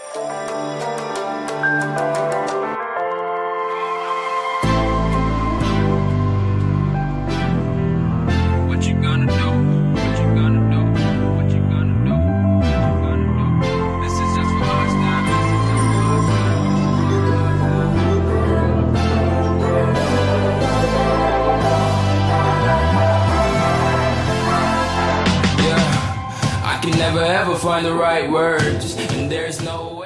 What you gonna do? What you gonna do? What you gonna do? What you gonna do? This is just for us now. Yeah, I can never ever find the right words, and there's no